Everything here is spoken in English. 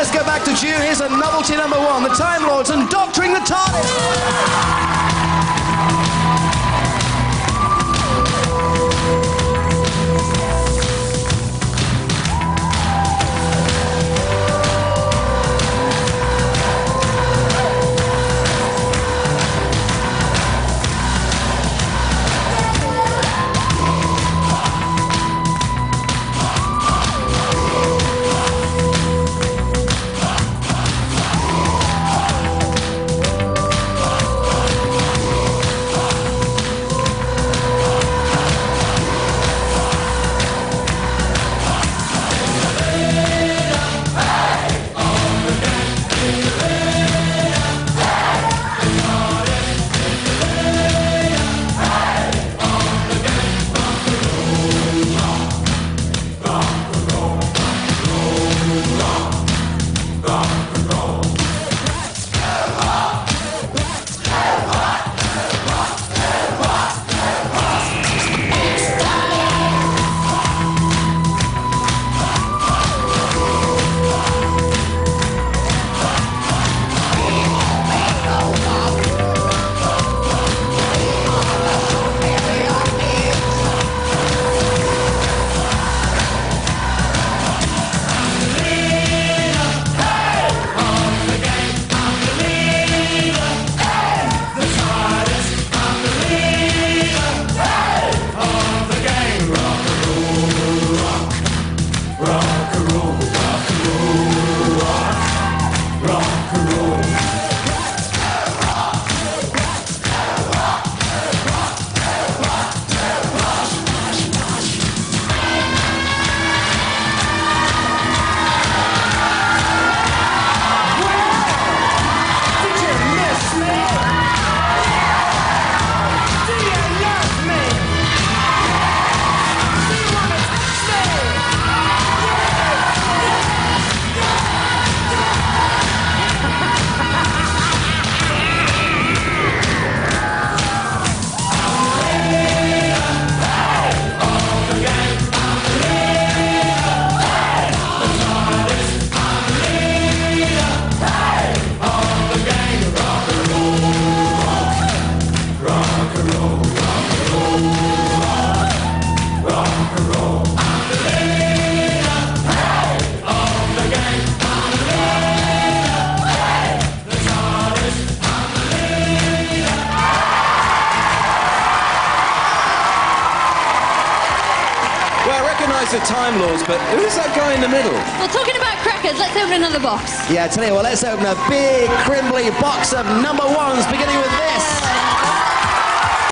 let's go back to June. Here's a novelty number one, the Time Lords and Doctorin The Tardis. The Time Lords, but who's that guy in the middle? Well, talking about crackers, let's open another box. Yeah, I tell you what, let's open a big, crimbly box of number ones, beginning with this.